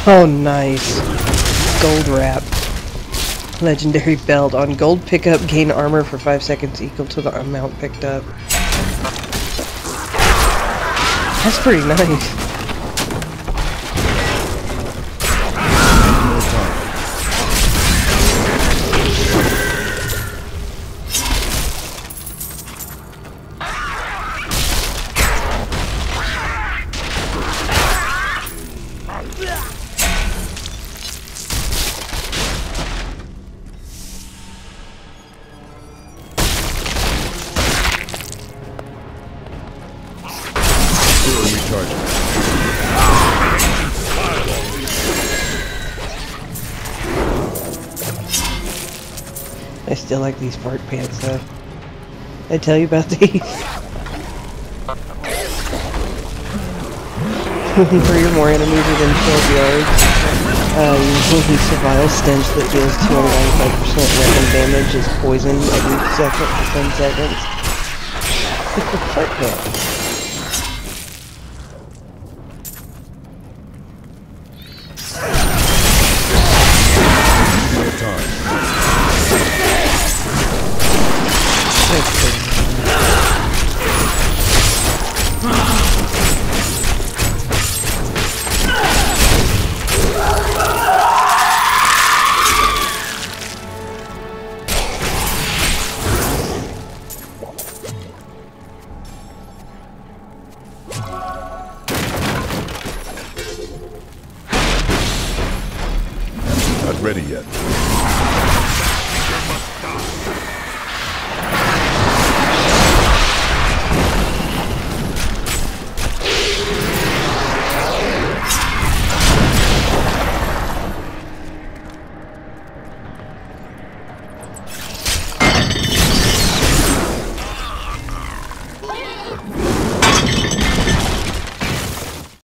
Oh, nice. Gold wrap. Legendary belt. On gold pickup, gain armor for 5 seconds equal to the amount picked up. That's pretty nice. I still like these fart pants though. I tell you about these. For your more enemies within 12 yards, you release a vile stench that deals 295% weapon damage as poison every second for 10 seconds. It's a fart pants. Not ready yet.